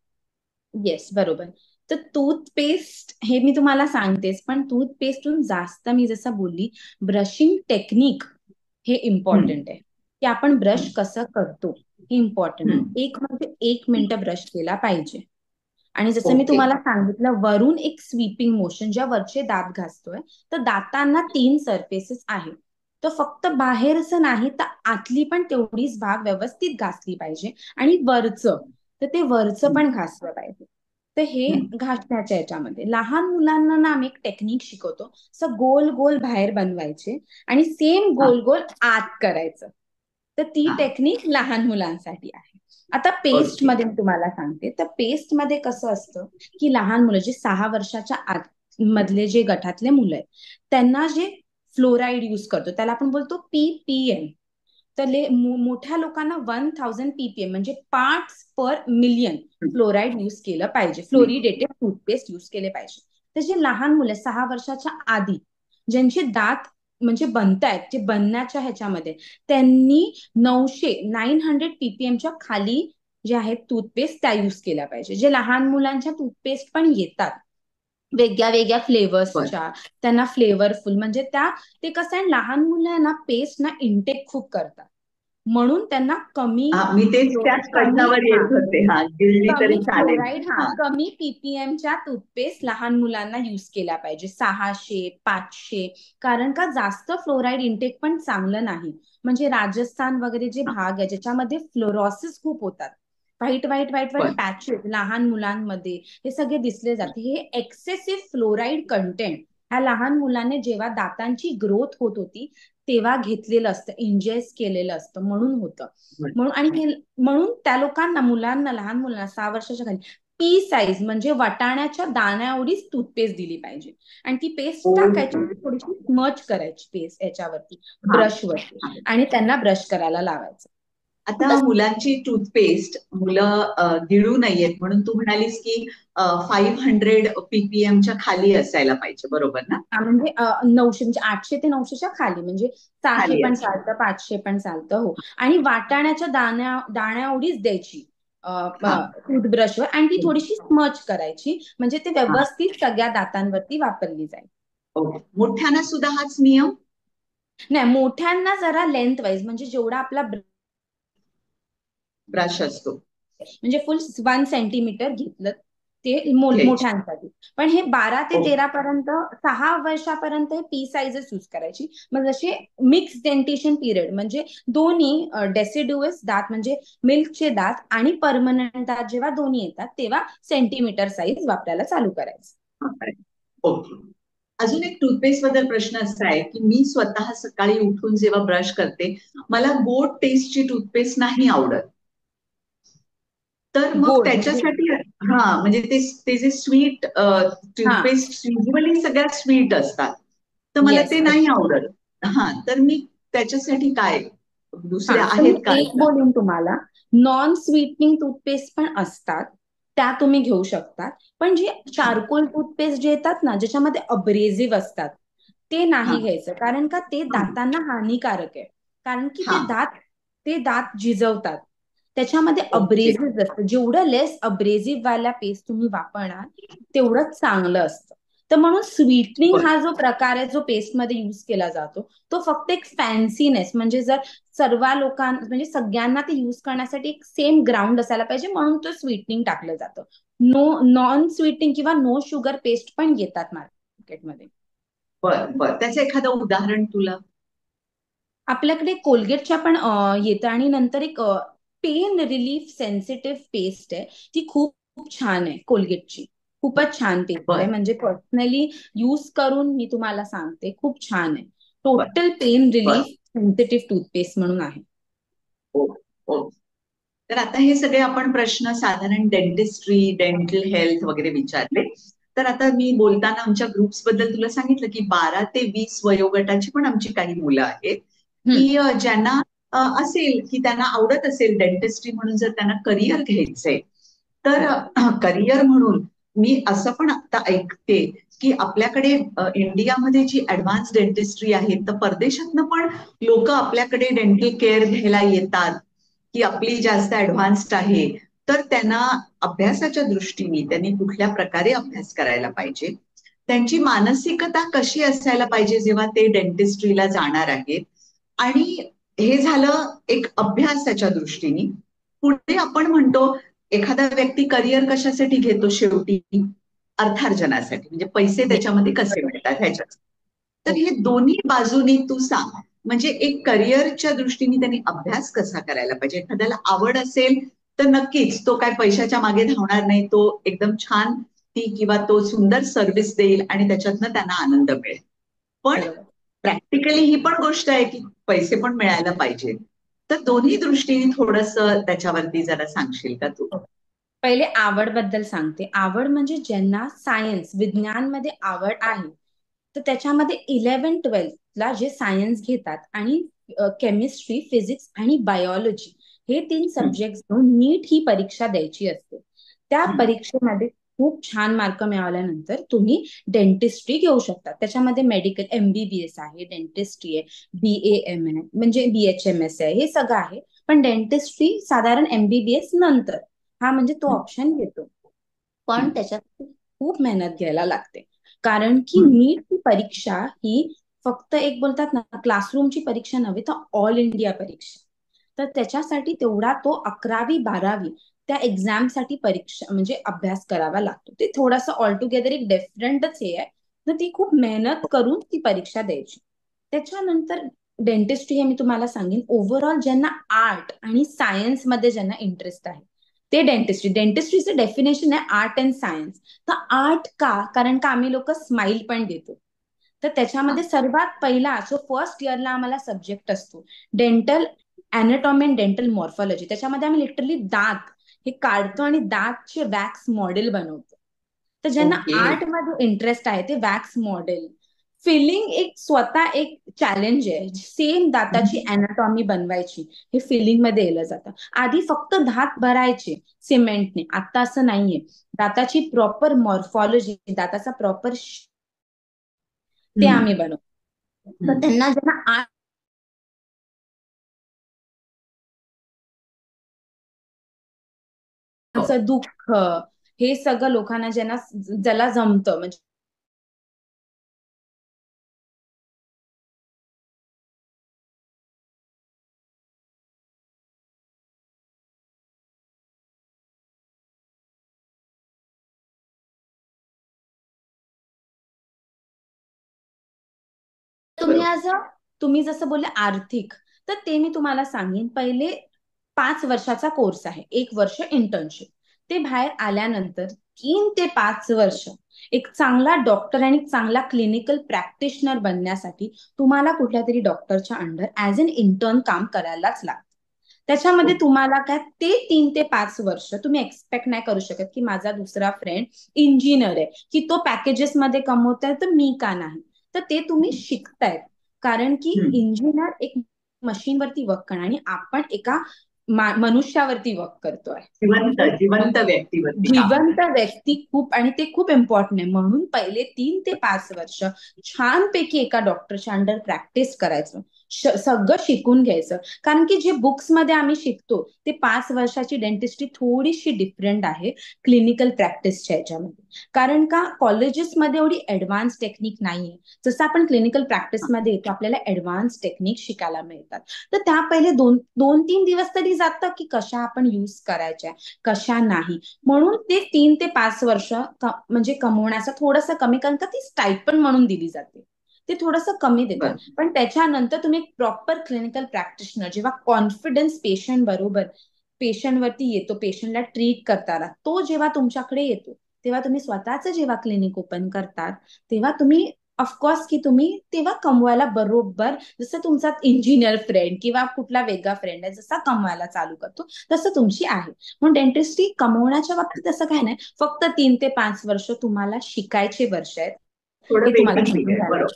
येस, बरोबर. तर टूथपेस्ट हे मी तुम्हाला सांगतेच, पण टूथपेस्टहून जास्त मी जसं बोलली, ब्रशिंग टेक्निक हे
हम्म.
इम्पॉर्टंट आहे, की आपण ब्रश
हम्म.
कसं करतो हे इम्पॉर्टंट आहे.
हम्म.
एक म्हणजे एक मिनिट ब्रश केला पाहिजे. आणि जसं मी
ओके.
तुम्हाला सांगितलं, वरून एक स्वीपिंग मोशन, ज्या वरचे दात घासतोय तर दातांना तीन सरफेसेस आहेत. तर फक्त बाहेरचं नाही तर आतली पण तेवढीच भाग व्यवस्थित घासली पाहिजे. आणि वरचं, तर ते वरचं
हम्म.
पण घासलं पाहिजे. तर हे
हम्म.
घासण्याच्या याच्यामध्ये लहान मुलांना ना आम्ही एक टेक्निक शिकवतो, असं गोल गोल बाहेर बनवायचे आणि सेम
हा.
गोल गोल आत करायचं. तर ती
हा.
टेक्निक लहान मुलांसाठी आहे. आता पेस्ट
ओके.
मध्ये मी तुम्हाला सांगते, तर पेस्ट मध्ये कसं असतं की लहान मुलं जे सहा वर्षाच्या आत मधले जे गटातले मुलं आहेत त्यांना जे फ्लोराईड युज करतो त्याला आपण बोलतो पीपीएम. तर ले- मो- मोठ्या लोकांना वन थाउजंड पीपीएम म्हणजे पार्ट्स पर मिलियन
हम्म.
फ्लोराईड युज केलं पाहिजे,
हम्म.
फ्लोरिडेटेड टूथपेस्ट युज केले पाहिजे. तर जे लहान मुलं सहा वर्षाच्या आधी ज्यांचे दात म्हणजे बनतायत, जे बनण्याच्या ह्याच्यामध्ये, त्यांनी नऊशे नाईन हंड्रेड पीपीएमच्या खाली जे आहेत टूथपेस्ट त्या युज केल्या पाहिजे. जे लहान मुलांच्या टूथपेस्ट पण येतात वेगळ्या वेगळ्या
बरं.
फ्लेवर्सच्या, त्यांना फ्लेवरफुल म्हणजे त्या, ते कसं आहे लहान मुलं ना पेस्ट ना इनटेक खूप करतात, म्हणून त्यांना कमी
हा, मी तेच
फ्लो-
त्याच
कमी
प्रश्नावर
हा
येत होते. हा, गिळली
कमी
तरी चालेल.
फ्लोराईड, हा
हा.
कमी पीपीएमच्या टूथपेस्ट लहान मुलांना युज केल्या पाहिजे, सहाशे पाचशे. कारण का जास्त फ्लोराईड इंटेक पण चांगलं नाही. म्हणजे राजस्थान वगैरे जे
हा.
भाग आहे ज्याच्यामध्ये फ्लोरोसिस खूप होतात, व्हाईट व्हाईट व्हाईट व्हाईट
बर
पॅचेस लहान मुलांमध्ये हे सगळे दिसले जाते. हे एक्सेसिव्ह फ्लोराईड कंटेंट ह्या लहान मुलाने जेव्हा दातांची ग्रोथ होत होती तेव्हा घेतलेलं असतं, इंजेस्ट केलेलं असतं, म्हणून होतं.
बर
म्हणून आणि हे म्हणून त्या लोकांना, मुलांना, लहान मुलांना सहा वर्षाच्या खाली पी साईज म्हणजे वाटाण्याच्या दाण्या एवढीच टूथपेस्ट दिली पाहिजे. आणि ती पेस्ट टाकायची,
ओके.
थोडीशी स्मच करायची पेस्ट याच्यावरती,
हा
ब्रशवरती,
हा.
आणि त्यांना ब्रश करायला लावायचं.
आता
तस-
मुलांची टूथपेस्ट मुलं अ, गिळू नयेत म्हणून तू म्हणालीस की फाईव्ह हंड्रेड पीपीएमच्या खाली असायला पाहिजे, बरोबर ना?
हा, म्हणजे अ, नऊशे म्हणजे आठशे ते नऊशेच्या खाली, म्हणजे सहाशे
खाली
पण
असेल.
चालतं, पाचशे पण चालतं. हो. आणि वाटाण्याच्या दाण्या दाण्या एवढीच द्यायची
हा
टूथब्रशवर, आणि ती थोडीशी स्मच करायची, म्हणजे ते
हा.
व्यवस्थित सगळ्या दातांवरती वापरली जाईल.
ओके. मोठ्यांना सुद्धा हाच नियम?
नाही, मोठ्यांना जरा लेंथ वाईज, म्हणजे जेवढा आपला
ब्रश असतो
म्हणजे फुल वन सेंटीमीटर घेतलं ते मो-
घ्यायची.
मोठ्यांसाठी. पण हे बारा ते
ओके.
तेरा पर्यंत, सहा वर्षापर्यंत हे पी साईजच यूज करायची. मग जसे मिक्स डेंटिशन पिरियड म्हणजे दोन्ही डेसिड्युअस दात म्हणजे मिल्कचे दात आणि परमनंट दात जेव्हा दोन्ही येतात तेव्हा सेंटीमीटर साईज वापरायला चालू करायचं.
ओके. अजून एक टूथपेस्ट बद्दल प्रश्न असा आहे की मी स्वतः सकाळी उठून जेव्हा ब्रश करते मला गोड टेस्टची टूथपेस्ट नाही आवडत. तर मग
गोड म्हणजे
त्याच्यासाठी हा म्हणजे ते ते जे स्वीट
हा,
टूथपेस्ट युजली सगळ्यात स्वीट असतात तर मला
येस.
ते नाही आवडत. हा तर मी त्याच्यासाठी काय
हा,
दुसऱ्या
तर मी
आहेत का
एक
अशा?
बोलेन तुम्हाला, नॉन स्वीटनिंग टूथपेस्ट पण असतात, त्या तुम्ही घेऊ शकता. पण जे चारकोल टूथपेस्ट जे येतात ना, ज्याच्यामध्ये अब्रेझिव्ह असतात, ते
हा
नाही घ्यायचं. कारण का ते
हा
दातांना हानिकारक आहे. कारण की
हा.
ते दात ते दात झिजवतात. त्याच्यामध्ये
ओके.
अब्रेझिव्ह असतं. जेवढं लेस अब्रेझिव्ह वाल्या पेस्ट तुम्ही वापरणार तेवढंच चांगलं असतं. तर म्हणून स्वीटनिंग
बर
हा जो प्रकार आहे जो पेस्टमध्ये युज केला जातो तो फक्त एक फॅन्सीनेस, म्हणजे जर सर्व लोकांना म्हणजे सगळ्यांना ते युज करण्यासाठी एक सेम ग्राउंड असायला पाहिजे, म्हणून तो स्वीटनिंग टाकलं जातं. नो नॉन स्वीटनिंग किंवा नो शुगर पेस्ट पण येतात मार्केटमध्ये.
बर बर त्याचं एखादं उदाहरण तुला?
आपल्याकडे कोलगेटच्या पण अ, येतं, आणि नंतर एक पेन रिलीफ सेन्सिटिव्ह पेस्ट आहे, ती खूप खूप छान आहे कोलगेटची. खूपच छान पेस्ट आहे,
बर
म्हणजे पर्सनली यूज करून मी तुम्हाला सांगते, खूप छान आहे.
बर
टोटल पेन
बर.
रिलीफ सेन्सिटिव्ह टूथपेस्ट म्हणून आहे.
हो हो. तर आता हे सगळे आपण प्रश्न साधारण डेंटिस्ट्री डेंटल हेल्थ वगैरे विचारले. तर आता मी बोलताना आमच्या ग्रुप्स बद्दल तुला सांगितलं की बारा ते वीस वयोगटाची पण आमची काही मुलं आहेत
हम्म.
की अ, ज्यांना अ, असेल की त्यांना आवडत असेल डेंटिस्ट्री म्हणून जर त्यांना करिअर घ्यायचंय तर करिअर म्हणून मी असं पण आता ऐकते की आपल्याकडे अ, इंडियामध्ये जी ऍडव्हान्स डेंटिस्ट्री आहे तर परदेशातनं पण लोक आपल्याकडे डेंटल केअर घ्यायला येतात की आपली जास्त ऍडव्हान्स्ड आहे. तर त्यांना अभ्यासाच्या दृष्टीने त्यांनी कुठल्या प्रकारे अभ्यास करायला पाहिजे, त्यांची मानसिकता कशी असायला पाहिजे जेव्हा ते डेंटिस्ट्रीला जाणार आहेत, आणि हे झालं एक अभ्यासाच्या दृष्टीने. पुढे आपण म्हणतो एखादा व्यक्ती करिअर कशासाठी घेतो शेवटी? अर्थार्जनासाठी, म्हणजे पैसे
Yes,
त्याच्यामध्ये कसे
बरोबर.
मिळतात ह्याच्यात. तर हे
ओके.
दोन्ही बाजूनी तू सांग, म्हणजे एक करिअरच्या दृष्टीने त्यांनी अभ्यास कसा करायला पाहिजे. एखाद्याला आवड असेल तर नक्कीच तो काय पैशाच्या मागे धावणार नाही, तो एकदम छान ती किंवा तो सुंदर सर्व्हिस देईल आणि त्याच्यातनं त्यांना आनंद मिळेल. पण
बरोबर.
प्रॅक्टिकली ही पण गोष्ट आहे की पैसे पण मिळायला पाहिजे. तर दोन्ही दृष्टीने थोडंसं त्याच्यावरती जरा सांगशील का तू?
ओके. पहिले आवड बद्दल सांगते. आवड म्हणजे ज्यांना सायन्स विज्ञानमध्ये आवड आहे, तर त्याच्यामध्ये इलेव्हन ट्वेल्थला जे सायन्स घेतात आणि केमिस्ट्री, फिजिक्स आणि बायोलॉजी हे तीन
हं,
सब्जेक्ट घेऊन नीट ही परीक्षा द्यायची असते. त्या
हं,
परीक्षेमध्ये खूप छान मार्क मिळवल्यानंतर तुम्ही डेंटिस्ट्री घेऊ शकता. त्याच्यामध्ये मेडिकल एमबीबीएस आहे, डेंटिस्ट्री आहे, बी ए एम आहे, म्हणजे बी एच एम एस आहे, हे सगळं आहे. पण डेंटिस्ट्री साधारण एमबीबीएस नंतर हा म्हणजे तो
हं,
ऑप्शन घेतो. पण
हं,
त्याच्यात खूप मेहनत घ्यायला लागते. कारण की
हं,
नीट ही परीक्षा ही फक्त एक बोलतात ना क्लासरूमची परीक्षा नव्हे, तर ऑल इंडिया परीक्षा. तर त्याच्यासाठी तेवढा तो अकरावी बारावी त्या एक्झामसाठी परीक्षा म्हणजे अभ्यास करावा लागतो. ते थोडंसं ऑल टुगेदर एक डिफरंटच हे आहे. तर ती खूप मेहनत करून ती परीक्षा द्यायची. त्याच्यानंतर डेंटिस्ट्री हे मी तुम्हाला सांगेन ओव्हरऑल ज्यांना आर्ट आणि सायन्स मध्ये ज्यांना इंटरेस्ट आहे ते डेंटिस्ट्री. डेंटिस्ट्रीचं डेफिनेशन आहे आर्ट अँड सायन्स. तर आर्ट का? कारण का आम्ही लोक स्माइल पण देतो. तर
हा.
त्याच्यामध्ये सर्वात पहिला सो फर्स्ट इयरला आम्हाला सब्जेक्ट असतो dental anatomy and dental morphology. त्याच्यामध्ये आम्ही लिटरली दात हे काढतो आणि दातचे वॅक्स मॉडेल बनवतो. तर ज्यांना
ओके.
आर्ट मध्ये इंटरेस्ट आहे ते वॅक्स मॉडेल फिलिंग एक स्वतः एक चॅलेंज आहे. सेम दाताची अॅनाटॉमी बनवायची हे फिलिंग मध्ये येलं जातं. आधी फक्त दात भरायचे सिमेंटने, आता असं नाहीये. दाताची प्रॉपर मॉर्फॉलॉजी, दाताचा प्रॉपर ते
हम्म.
आम्ही बनवतो. तर
हम्म.
त्यांना ज्यांना
हो.
आर्टचं दुःख हे सगळं लोकांना ज्यांना ज्याला जमतं म्हणजे तुम्ही
बरोबर.
ऍज अ तुम्ही जसं बोलले आर्थिक, तर ते मी तुम्हाला सांगेन. पहिले पाच वर्षाचा कोर्स आहे, एक वर्ष इंटर्नशिप. ते बाहेर आल्यानंतर तीन ते पाच वर्ष एक चांगला डॉक्टर आणि चांगला क्लिनिकल प्रॅक्टिशनर बनण्यासाठी तुम्हाला कुठल्या तरी डॉक्टरच्या अंडर ऍज अन इंटर्न काम करायलाच लागतं. त्याच्यामध्ये तुम्हाला काय ते तीन ते पाच वर्ष तुम्ही एक्सपेक्ट नाही करू शकत की माझा दुसरा फ्रेंड इंजिनियर आहे की तो पॅकेजेस मध्ये कमवतोय तर मी का नाही. तर ते तुम्ही शिकतायत. कारण की
हम्म.
इंजिनियर एक मशीनवरती वर्क करणार आणि आपण एका मनुष्यावरती वर्क करतोय.
जिवंत जिवंत व्यक्तीवरती काम
जिवंत
करतो.
व्यक्ती खूप, आणि ते खूप इम्पॉर्टंट आहे. म्हणून पहिले तीन ते पाच वर्ष छानपैकी एका डॉक्टरच्या अंडर प्रॅक्टिस करायचं, सगळं शिकून घ्यायचं. कारण की जे बुक्स मध्ये आम्ही शिकतो ते पाच वर्षाची डेंटिस्ट्री थोडीशी डिफरंट आहे क्लिनिकल प्रॅक्टिसच्या याच्यामध्ये. कारण का कॉलेजेसमध्ये एवढी ऍडव्हान्स टेक्निक नाहीये. जसं आपण क्लिनिकल प्रॅक्टिसमध्ये येतो आपल्याला ऍडव्हान्स टेक्निक शिकायला मिळतात. तर त्या पहिले दोन दोन तीन दिवस तरी जातं की कशा आपण युज करायच्या कशा नाही. म्हणून ते तीन ते पाच वर्ष म्हणजे कमवण्याचं थोडंसं कमी, कारण का ती स्टायपंड म्हणून दिली जाते, ते थोडंसं कमी देतात.
बरं.
पण त्याच्यानंतर तुम्ही एक प्रॉपर क्लिनिकल प्रॅक्टिशनर जेव्हा कॉन्फिडन्स पेशंट बरोबर पेशंट वरती येतो, पेशंटला ट्रीट करताना, तो जेव्हा तुमच्याकडे येतो तेव्हा तुम्ही स्वतःच जेव्हा क्लिनिक ओपन करतात तेव्हा तुम्ही ऑफकोर्स की तुम्ही तेव्हा कमवायला बरोबर जसं तुमचा इंजिनियर फ्रेंड किंवा कुठला वेगळा फ्रेंड आहे जसा कमवायला चालू करतो तसं तुमची आहे. म्हणून डेंटिस्ट्री कमवण्याच्या बाबतीत असं काय नाही, फक्त तीन ते पाच वर्ष तुम्हाला शिकायचे वर्ष आहेत,
थोडं
हे तुम्हाला
वेटिंग
शिकून
पिरियड
घ्यायला.
बरोबर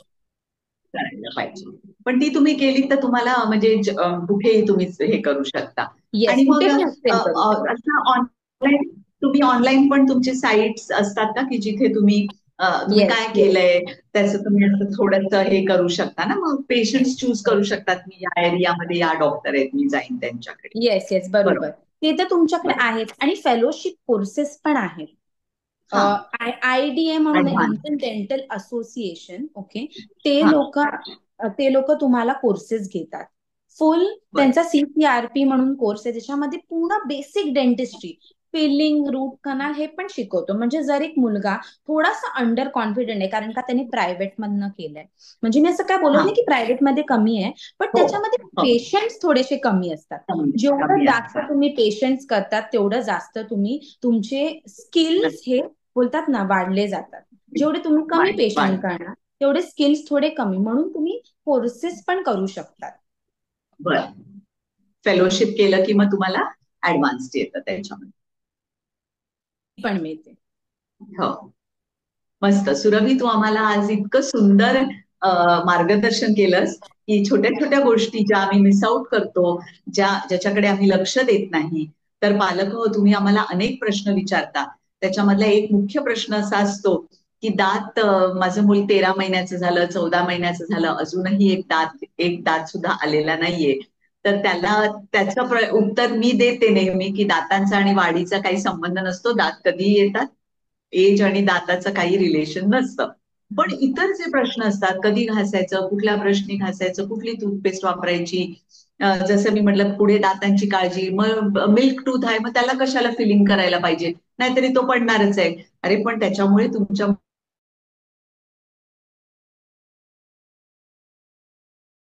करायला पाहिजे. पण ती तुम्ही केली तर तुम्हाला म्हणजे ज- अं, कुठेही तुम्ही हे करू शकता.
येस,
आणि
कुठे
मग
पण एक्सप्लेन करू
अं,
शकता.
असं ऑनलाईन तुम्ही ऑनलाईन पण तुमचे साईट्स असतात का की जिथे तुम्ही अं, तुम्ही
येस
काय
येस
केलंय त्याचं तुम्ही असं थोडंसं हे करू शकता ना, मग पेशंट्स चूज करू
येस
शकतात मी या एरियामध्ये या डॉक्टर आहेत मी जाईन त्यांच्याकडे.
येस येस बरोबर.
बरोबर.
ते तर तुमच्याकडे
बरोबर.
आहेच आणि फेलोशिप कोर्सेस पण आहेत.
हा.
आय डी ए म्हणून
advance.
Indian dental association, okay. ते
हा.
लोक ते लोक तुम्हाला कोर्सेस घेतात. फुल
बरं.
त्यांचा सीसीआरपी म्हणून कोर्स आहे ज्याच्यामध्ये पूर्ण basic dentistry, filling, root canal हे पण शिकवतो. म्हणजे जर एक मुलगा थोडासा अंडर कॉन्फिडंट आहे कारण का त्यांनी प्रायव्हेट मधनं केलंय, म्हणजे मी असं काय बोलत
हा.
नाही की प्रायव्हेट मध्ये कमी आहे, पण
हो.
त्याच्यामध्ये
हो.
पेशंट्स थोडेसे कमी असतात.
कमी
जेवढं
कमी
जास्त
असतात.
तुम्ही पेशंट्स करतात तेवढं जास्त तुम्ही तुमचे स्किल्स हे बोलतात ना वाढले जातात. जेवढे तुम्ही कमी
वाढ
पेशंट
वाढ
करणार तेवढे स्किल्स थोडे कमी, म्हणून तुम्ही कोर्सेस पण करू शकतात.
बरं. फेलोशिप केलं की मग तुम्हाला ऍडव्हान्स येतं त्याच्यामध्ये.
पण मिळते.
हो. मस्त. सुरभी, तू आम्हाला आज इतकं सुंदर अं, मार्गदर्शन केलंस की छोट्या छोट्या गोष्टी ज्या आम्ही मिस आउट करतो, ज्या ज्याच्याकडे आम्ही लक्ष देत नाही. तर पालक हो, तुम्ही आम्हाला अनेक प्रश्न विचारता. त्याच्यामधला एक मुख्य प्रश्न असा असतो की दात अं, माझं मूल तेरा महिन्याचं झालं, चौदा महिन्याचं झालं, अजूनही एक दात एक दात सुद्धा आलेला नाहीये. तर त्याला त्याचं प्र- उत्तर मी देते नेहमी की दातांचा आणि वाढीचा काही संबंध नसतो, दात कधीही येतात, एज आणि दाताचं काही रिलेशन नसतं. पण इतर जे प्रश्न असतात, कधी घासायचं, कुठल्या ब्रशनी घासायचं, कुठली टूथपेस्ट वापरायची, अं, जसं मी म्हटलं पुढे दातांची काळजी, मग मिल्क टूथ आहे मग त्याला कशाला फिलिंग करायला पाहिजे, नाहीतरी तो पडणारच आहे. अरे पण त्याच्यामुळे तुमच्या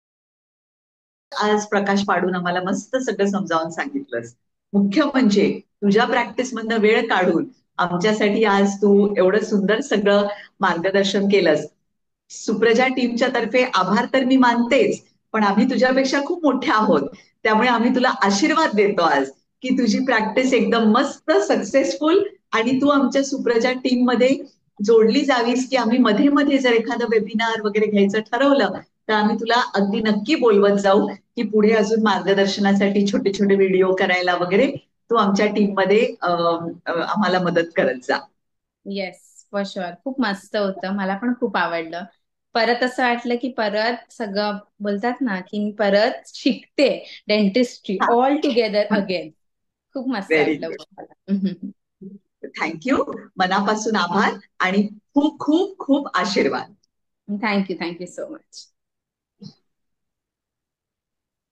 आज प्रकाश पाडून आम्हाला मस्त सगळं समजावून सांगितलंस. मुख्य म्हणजे तुझ्या प्रॅक्टिस मधनं वेळ काढून आमच्यासाठी आज तू एवढं सुंदर सगळं मार्गदर्शन केलंस. सुप्रजा टीमच्या तर्फे आभार तर मी मानतेच, पण आम्ही तुझ्यापेक्षा खूप मोठे आहोत. त्यामुळे आम्ही तुला आशीर्वाद देतो आज की तुझी प्रॅक्टिस एकदम मस्त सक्सेसफुल, आणि तू आमच्या सुप्रजा टीम मध्ये जोडली जावीस, की आम्ही मध्ये मध्ये जर एखादं वेबिनार वगैरे घ्यायचं ठरवलं तर आम्ही तुला अगदी नक्की बोलवत जाऊ, की पुढे अजून मार्गदर्शनासाठी छोटे छोटे व्हिडिओ करायला वगैरे तू आमच्या टीम मध्ये अं, अं, आम्हाला मदत करत जा.
Yes, for sure. खूप मस्त होतं, मला पण खूप आवडलं. परत असं वाटलं की परत सगळं बोलतात ना की मी परत शिकते डेंटिस्ट्री ऑल टुगेदर अगेन. खूप मस्त
व्हेरी
वाटलं
गुड.
मला.
थँक्यू. मनापासून आभार आणि खूप खूप खूप आशीर्वाद.
Thank you, thank you so much.